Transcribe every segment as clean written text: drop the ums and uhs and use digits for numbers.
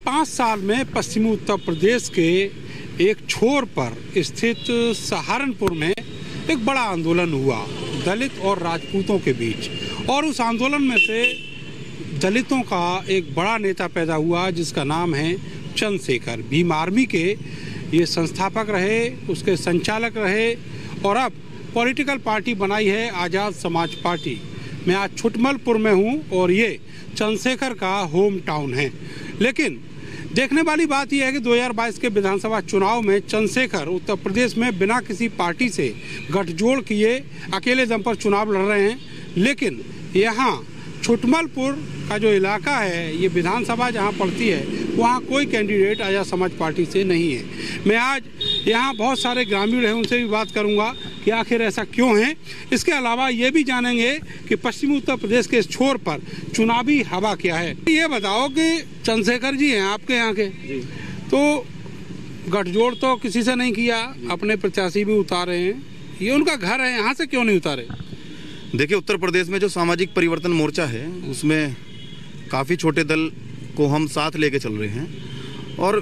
5 साल में पश्चिमी उत्तर प्रदेश के एक छोर पर स्थित सहारनपुर में एक बड़ा आंदोलन हुआ दलित और राजपूतों के बीच, और उस आंदोलन में से दलितों का एक बड़ा नेता पैदा हुआ जिसका नाम है चंद्रशेखर। भीम आर्मी के ये संस्थापक रहे, उसके संचालक रहे, और अब पॉलिटिकल पार्टी बनाई है आज़ाद समाज पार्टी। मैं आज छुटमलपुर में हूँ और ये चंद्रशेखर का होम टाउन है। लेकिन देखने वाली बात यह है कि 2022 के विधानसभा चुनाव में चंद्रशेखर उत्तर प्रदेश में बिना किसी पार्टी से गठजोड़ किए अकेले दम पर चुनाव लड़ रहे हैं। लेकिन यहाँ छुटमलपुर का जो इलाका है, ये विधानसभा जहाँ पड़ती है, वहाँ कोई कैंडिडेट आज़ाद समाज पार्टी से नहीं है। मैं आज यहाँ बहुत सारे ग्रामीण हैं, उनसे भी बात करूँगा कि आखिर ऐसा क्यों है। इसके अलावा ये भी जानेंगे कि पश्चिमी उत्तर प्रदेश के इस छोर पर चुनावी हवा क्या है। ये बताओ कि चंद्रशेखर जी हैं आपके यहाँ के, तो गठजोड़ तो किसी से नहीं किया, अपने प्रत्याशी भी उतारे हैं, ये उनका घर है, यहाँ से क्यों नहीं उतारे? देखिए, उत्तर प्रदेश में जो सामाजिक परिवर्तन मोर्चा है उसमें काफ़ी छोटे दल को हम साथ लेके चल रहे हैं, और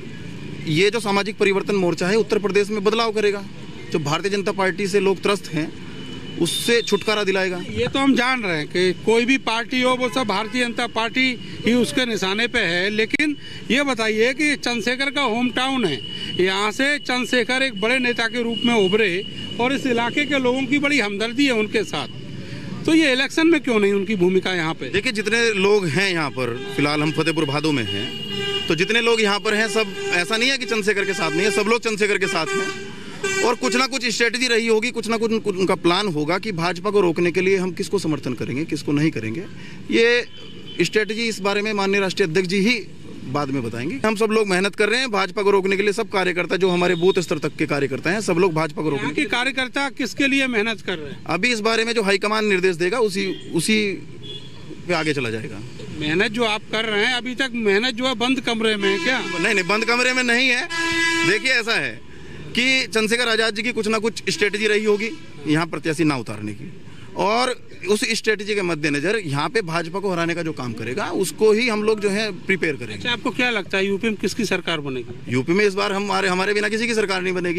ये जो सामाजिक परिवर्तन मोर्चा है उत्तर प्रदेश में बदलाव करेगा। जो भारतीय जनता पार्टी से लोग त्रस्त हैं उससे छुटकारा दिलाएगा। ये तो हम जान रहे हैं कि कोई भी पार्टी हो वो सब भारतीय जनता पार्टी ही उसके निशाने पे है। लेकिन ये बताइए कि चंद्रशेखर का होम टाउन है, यहाँ से चंद्रशेखर एक बड़े नेता के रूप में उभरे और इस इलाके के लोगों की बड़ी हमदर्दी है उनके साथ, तो ये इलेक्शन में क्यों नहीं उनकी भूमिका यहाँ पे? देखिए, जितने लोग हैं यहाँ पर, फिलहाल हम फतेहपुर भादो में हैं, तो जितने लोग यहाँ पर हैं सब, ऐसा नहीं है कि चंद्रशेखर के साथ नहीं है, सब लोग चंद्रशेखर के साथ हैं। और कुछ ना कुछ स्ट्रेटजी रही होगी, कुछ ना कुछ उनका प्लान होगा कि भाजपा को रोकने के लिए हम किसको समर्थन करेंगे, किसको नहीं करेंगे। ये स्ट्रेटजी इस बारे में माननीय राष्ट्रीय अध्यक्ष जी ही बाद में बताएंगे। हम सब लोग मेहनत कर रहे हैं भाजपा को रोकने के लिए। सब कार्यकर्ता जो हमारे बूथ स्तर तक के कार्यकर्ता हैं, सब लोग भाजपा को रोकने के कार्यकर्ता किसके लिए मेहनत कर रहे हैं? अभी इस बारे में जो हाईकमान निर्देश देगा उसी पे आगे चला जाएगा। मेहनत जो आप कर रहे हैं, अभी तक मेहनत जो है बंद कमरे में है क्या? नहीं, बंद कमरे में नहीं है। देखिए, ऐसा है कि चंद्रशेखर आजाद जी की कुछ ना कुछ स्ट्रेटजी रही होगी यहाँ प्रत्याशी ना उतारने की, और उस स्ट्रेटजी के मद्देनजर यहाँ पे भाजपा को हराने का जो काम करेगा उसको ही हम लोग जो है प्रिपेयर करेंगे। अच्छा, आपको क्या लगता है यूपी में किसकी सरकार बनेगी? यूपी में इस बार हमारे बिना किसी की सरकार नहीं बनेगी।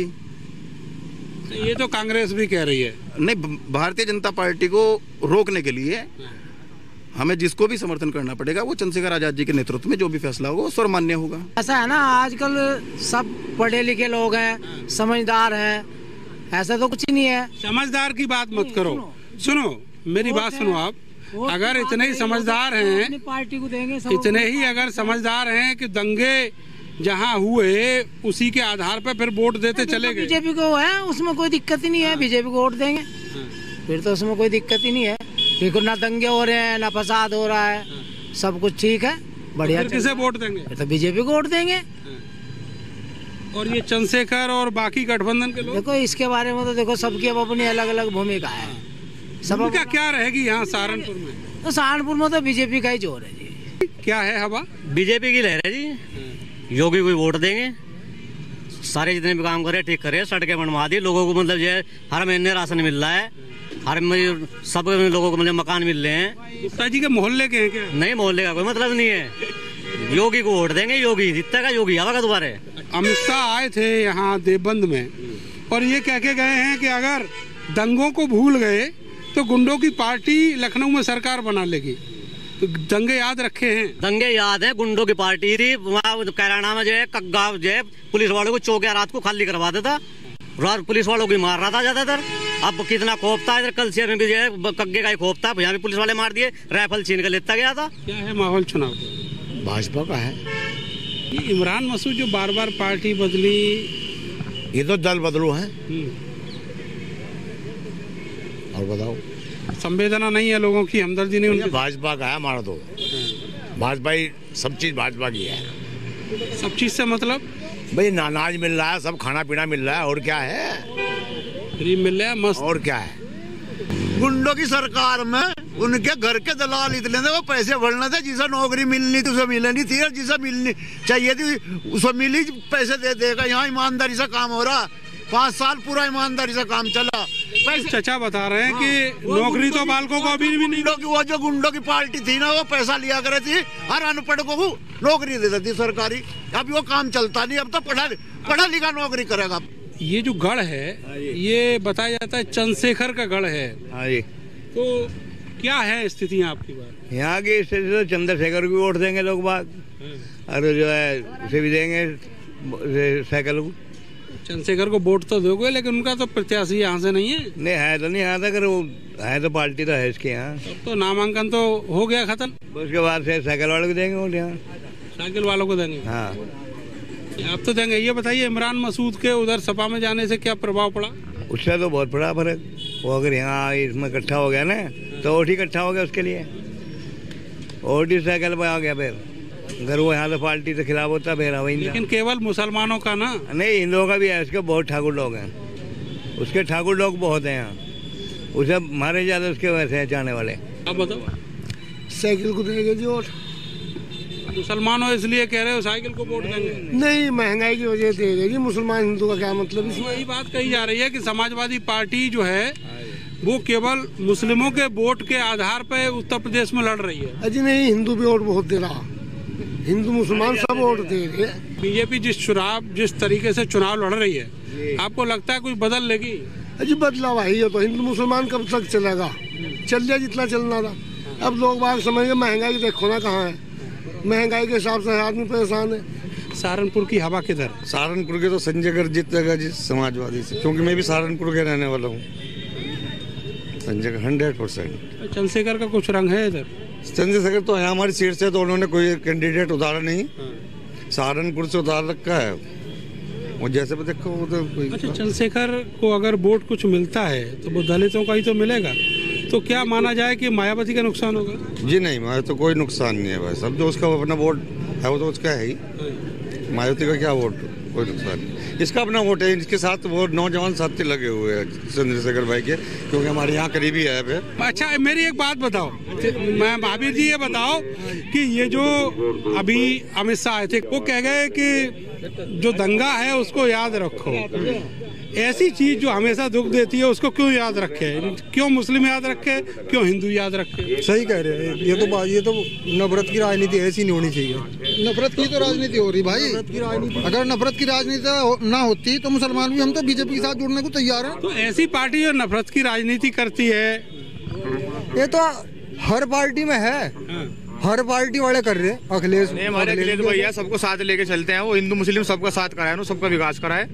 ये तो कांग्रेस भी कह रही है। नहीं, भारतीय जनता पार्टी को रोकने के लिए हमें जिसको भी समर्थन करना पड़ेगा वो चंद्रशेखर आजाद जी के नेतृत्व में जो भी फैसला होगा वो सर्वमान्य होगा। ऐसा है ना, आजकल सब पढ़े लिखे लोग हैं, समझदार हैं, ऐसा तो कुछ ही नहीं है। समझदार की बात मत करो, सुनो मेरी बात सुनो आप। अगर इतने ही समझदार हैं, पार्टी को देंगे, इतने ही अगर समझदार हैं कि दंगे जहाँ हुए उसी के आधार पर फिर वोट देते चले गए। बीजेपी को है, उसमें कोई दिक्कत ही नहीं है, बीजेपी को वोट देंगे फिर तो उसमें कोई दिक्कत ही नहीं है। देखो, ना दंगे हो रहे हैं, ना फसाद हो रहा है, सब कुछ ठीक है, बढ़िया। तो किसे वोट देंगे? तो बीजेपी को वोट देंगे। और ये चंद्रशेखर और बाकी गठबंधन के लोग, देखो इसके बारे में तो देखो सबकी अब अपनी अलग अलग भूमिका है। भूमिका क्या रहेगी यहाँ सहारनपुर में? तो सहारनपुर में तो बीजेपी का ही जोर है जी। क्या है हवा? बीजेपी की लहर है जी। योगी को वोट देंगे, सारे जितने भी काम करे ठीक करे, सड़कें बनवा दी, लोगों को मतलब जो है हर महीने राशन मिल रहा है, हर सब लोगों को मतलब मकान मिल रहे हैं। गुप्ता जी के मोहल्ले के हैं क्या? नहीं, मोहल्ले का कोई मतलब नहीं है। योगी को वोट देंगे, योगी जीतता का, योगी आवा का दोबारा। अमित शाह आए थे यहाँ देवबंद में और ये कह के गए हैं कि अगर दंगों को भूल गए तो गुंडों की पार्टी लखनऊ में सरकार बना लेगी। तो दंगे याद रखे हैं? दंगे याद है, गुंडों की पार्टी थी वहाँ कैराना में, जो है कग्गा जो है पुलिस वालों को चौकिया रात को खाली करवा देता, रात पुलिस वालों को मार रहा था ज्यादातर। अब कितना खोपता है, इधर कलसिया में भी जो है कग्गे का ही खोपता है, यहाँ भी पुलिस वाले मार दिए, राइफल छीन कर लेता गया था। क्या है माहौल चुनाव? भाजपा का है। ये इमरान मसूद जो बार बार पार्टी बदली, ये तो दल बदलू है। और बताओ, संवेदना नहीं है लोगों की, हमदर्दी नहीं उनकी? भाजपा का है हमारा तो, भाजपा ही सब चीज भाजपा की है। सब चीज से मतलब भाई, अनाज मिल रहा है, सब खाना पीना मिल रहा है, और क्या है, फ्री मिल रहा है, मस्त। और क्या है। गुंडों की सरकार में उनके घर के दलाल इतने थे, वो पैसे भरना थे, जिसे नौकरी मिलनी थी उसे मिलनी थी, और जिसे मिलनी चाहिए थी उसे मिली, पैसे दे देगा। यहाँ ईमानदारी से काम हो रहा, 5 साल पूरा ईमानदारी से काम चला। चचा बता रहे हैं कि नौकरी तो बालकों को अभी भी नहीं। वो जो गुंडों की पार्टी थी ना, वो पैसा लिया करे थी, हर अनपढ़ को नौकरी दे देती सरकारी। अब वो काम चलता नहीं, अब तो पढ़ा लिखा नौकरी करेगा। ये जो गढ़ है, ये बताया जाता है चंद्रशेखर का गढ़ है। हाँ जी। तो क्या है स्थिति आपकी बात? यहाँ की स्थिति तो चंद्रशेखर को वोट देंगे लोग बाग, और जो है उसे भी देंगे साइकिल को। चंद्रशेखर को वोट तो दोगे, लेकिन उनका तो प्रत्याशी यहाँ से नहीं है। नहीं है तो नहीं यहाँ तक, वो है तो पार्टी तो है इसके यहाँ। तो नामांकन तो हो गया खत्म। उसके बाद से साइकिल वालों को देंगे वोट यहाँ। साइकिल वालों को देंगे? हाँ आप तो देंगे। ये बताइए, इमरान मसूद के उधर सपा में जाने से क्या प्रभाव पड़ा? उससे तो बहुत बड़ा फर्क। वो अगर यहाँ इसमें इकट्ठा हो गया ना, तो वोट ही इकट्ठा हो गया उसके लिए, वोट ही साइकिल पे आ गया। फिर अगर वो यहाँ तो पार्टी के खिलाफ होता फिर वही। लेकिन केवल मुसलमानों का ना, नहीं, हिंदुओं का भी है। उसके बहुत ठाकुर लोग हैं, उसके ठाकुर लोग बहुत हैं यहाँ। उसे मारे ज्यादा उसके वैसे हैं जाने वाले। आप बताओ। साइकिल को देंगे जी वोट। मुसलमान हो इसलिए कह रहे हो साइकिल को वोट देंगे? नहीं, महंगाई की वजह से देंगे। मुसलमान हिंदू का क्या मतलब? इसमें यही बात कही जा रही है कि समाजवादी पार्टी जो है वो केवल मुस्लिमों के वोट के आधार पर उत्तर प्रदेश में लड़ रही है। अजी नहीं, हिंदू भी वोट बहुत दे रहा, हिंदू मुसलमान सब वोट दे रहे। बीजेपी जिस तरीके से चुनाव लड़ रही है, आपको लगता है कुछ बदल लेगी? अजी बदलाव आई है तो हिंदू मुसलमान कब तक चलेगा? चल जाए जितना चलना था। अब लोग बात समझे, महंगाई देखो ना कहाँ है, महंगाई के हिसाब से आदमी परेशान है। सहारनपुर की हवा किधर? सहारनपुर के तो संजय गर्ग जीतेगा जी, समाजवादी से, क्योंकि मैं भी सहारनपुर के रहने वाला हूँ। संजय 100%। चंद्रशेखर का कुछ रंग है इधर? चंद्रशेखर तो है हमारी सीट से, तो उन्होंने कोई कैंडिडेट उतारा नहीं, सहारनपुर से उतार रखा है वो। जैसे भी देखो वो तो कोई। अच्छा, चंद्रशेखर को अगर वोट कुछ मिलता है तो वो दलितों का ही तो मिलेगा, तो क्या माना जाए कि मायावती का नुकसान होगा? जी नहीं, मायावती तो कोई नुकसान नहीं है भाई। सब जो उसका अपना वोट है वो तो उसका है ही। मायावती का क्या वोट, कोई नुकसान नहीं। इसका अपना वोट है, इसके साथ वो नौजवान साथी लगे हुए हैं चंद्रशेखर भाई के, क्योंकि हमारे यहाँ करीबी है। अच्छा, मेरी एक बात बताओ, मैं महावीर जी ये बताओ कि ये जो अभी अमित शाह आए थे, वो कह गए कि जो दंगा है उसको याद रखो। ऐसी चीज जो हमेशा दुख देती है उसको क्यों याद रखे? क्यों मुस्लिम याद रखे, क्यों हिंदू याद रखे? सही कह रहे हैं। ये तो नफरत की राजनीति ऐसी नहीं होनी चाहिए। नफरत की तो राजनीति हो रही भाई। अगर नफरत की राजनीति ना होती तो मुसलमान भी, हम तो बीजेपी के साथ जुड़ने को तैयार हैं। तो ऐसी पार्टी जो नफरत की राजनीति करती है, ये तो हर पार्टी में है। हर पार्टी वाले कर रहे हैं। अखिलेश भैया सबको साथ लेके चलते हैं। वो हिंदू मुस्लिम सबका साथ कराए, सबका विकास कराए।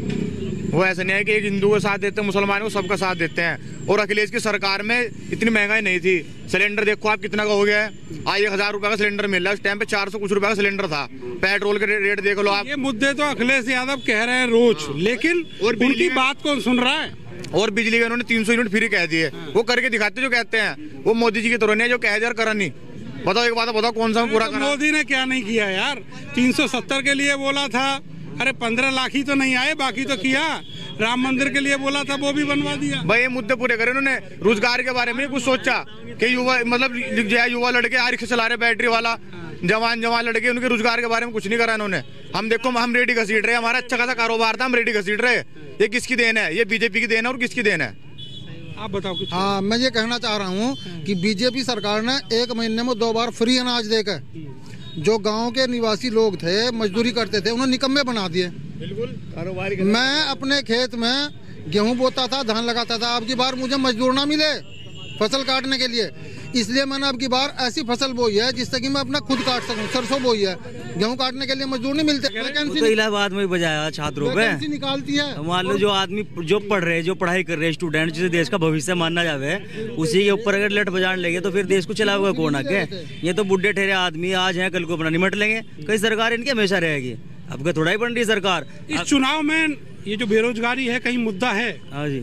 वो ऐसा नहीं है कि एक हिंदू को साथ देते हैं, मुसलमान को सबका साथ देते हैं। और अखिलेश की सरकार में इतनी महंगाई नहीं थी। सिलेंडर देखो आप कितना का हो गया है। आज 1000 रुपए का सिलेंडर मिल रहा है, उस टाइम पे 400 कुछ रुपए का सिलेंडर था। पेट्रोल के रेट देख लो आप। ये मुद्दे तो अखिलेश यादव कह रहे हैं रोज, लेकिन उनकी बात कौन सुन रहा है? और बिजली के उन्होंने 300 यूनिट फ्री कह दिए। वो करके दिखाते जो कहते हैं, वो मोदी जी की तरह नहीं है जो कह दिया करा नहीं। बताओ एक बात बताओ, कौन सा पूरा करा? मोदी ने क्या नहीं किया यार? 370 के लिए बोला था, अरे 15 लाख ही तो नहीं आए, बाकी तो किया। राम मंदिर के लिए बोला था, वो भी बनवा दिया। भाई ये मुद्दे पूरे करे उन्होंने। रोजगार के बारे में कुछ सोचा कि युवा, मतलब युवा लड़के रिक्शा चला रहे बैटरी वाला, जवान लड़के, उनके रोजगार के बारे में कुछ नहीं करा इन्होंने। हम देखो, हम रेडी घसीट रहे, हमारा अच्छा खासा कारोबार था, हम रेडी घसीट रहे। ये किसकी देन है? ये बीजेपी की देन है। और किसकी देन है आप बताओ कुछ। हाँ, मैं ये कहना चाह रहा हूँ कि बीजेपी सरकार ने 1 महीने में 2 बार फ्री अनाज देकर जो गांव के निवासी लोग थे, मजदूरी करते थे, उन्हें निकम्मे बना दिए। बिल्कुल। मैं अपने खेत में गेहूं बोता था, धान लगाता था। अब की बार मुझे मजदूर ना मिले फसल काटने के लिए, इसलिए मैंने अब की बार ऐसी फसल बोई है जिससे कि मैं अपना खुद काट सकूं। सरसों बोई है, गेहूं काटने के लिए मजदूर नहीं मिलते। तो इलाहाबाद में बजाया छात्रों पे निकालती है। मान लो जो आदमी जो पढ़ रहे, जो पढ़ाई कर रहे स्टूडेंट, जिसे देश का भविष्य मानना जावे, उसी के ऊपर अगर लट बजाने लगे तो फिर देश को चलाएगा कौन आगे? ये तो बुढ़े ठहरे आदमी आज हैं, कल को अपना निमट लेंगे। कई सरकार इनकी हमेशा रहेगी, अब क्या थोड़ा ही बन रही सरकार। इस चुनाव में ये जो बेरोजगारी है कहीं मुद्दा है? हाँ जी,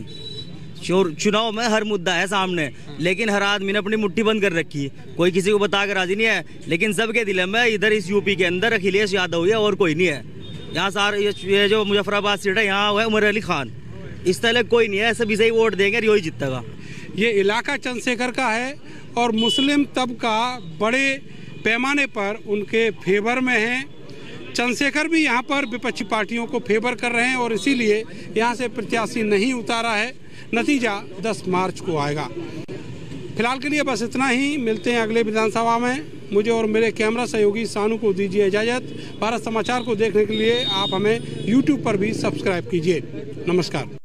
चुनाव में हर मुद्दा है सामने, लेकिन हर आदमी ने अपनी मुट्ठी बंद कर रखी है। कोई किसी को बता कर राजी नहीं है, लेकिन सबके दिल में इधर इस यूपी के अंदर अखिलेश यादव है और कोई नहीं है। यहाँ सारे ये जो मुजफ्फराबाद सीट है, यहाँ हुआ है उमर अली खान। इस तरह कोई नहीं है, सभी सही वोट देंगे, यही जीतेगा। ये इलाका चंद्रशेखर का है और मुस्लिम तबका बड़े पैमाने पर उनके फेवर में है। चंद्रशेखर भी यहाँ पर विपक्षी पार्टियों को फेवर कर रहे हैं और इसीलिए यहाँ से प्रत्याशी नहीं उतारा है। नतीजा 10 मार्च को आएगा। फिलहाल के लिए बस इतना ही, मिलते हैं अगले विधानसभा में। मुझे और मेरे कैमरा सहयोगी सानू को दीजिए इजाज़त। भारत समाचार को देखने के लिए आप हमें YouTube पर भी सब्सक्राइब कीजिए। नमस्कार।